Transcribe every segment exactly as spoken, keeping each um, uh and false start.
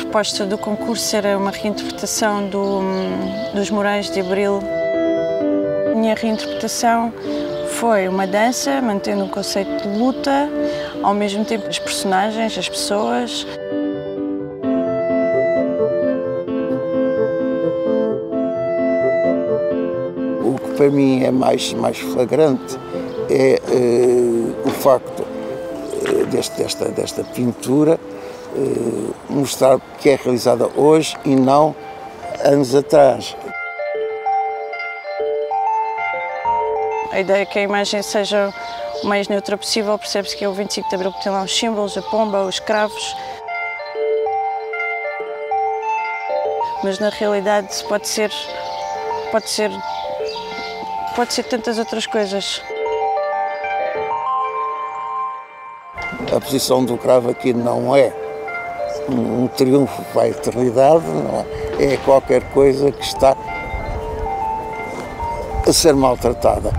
proposta do concurso era uma reinterpretação do, dos Morais de Abril. A minha reinterpretação foi uma dança, mantendo o conceito de luta, ao mesmo tempo as personagens, as pessoas. O que para mim é mais, mais flagrante é uh, o facto uh, deste, desta, desta pintura uh, mostrar que é realizada hoje e não anos atrás. A ideia é que a imagem seja o mais neutra possível, percebe-se que é o vinte e cinco de Abril, porque tem lá os símbolos, a pomba, os cravos. Mas na realidade pode ser, pode ser, pode ser tantas outras coisas. A posição do cravo aqui não é um, um triunfo para a eternidade, não é? É qualquer coisa que está a ser maltratada.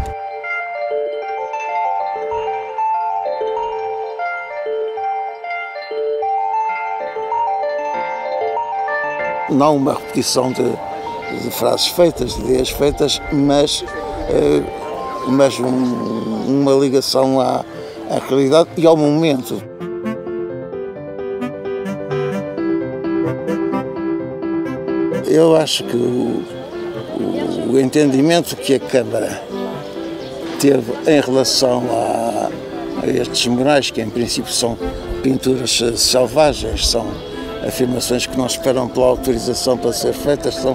Não uma repetição de, de frases feitas, de ideias feitas, mas, uh, mas um, uma ligação à, à realidade e ao momento. Eu acho que o, o, o entendimento que a Câmara teve em relação a, a estes murais, que em princípio são pinturas selvagens, são afirmações que não esperam pela autorização para ser feitas, são,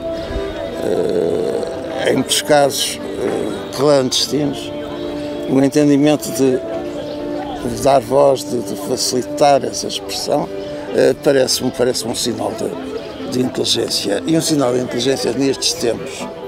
em muitos casos, clandestinos. O entendimento de, de dar voz, de, de facilitar essa expressão, parece-me parece um sinal de, de inteligência. E um sinal de inteligência nestes tempos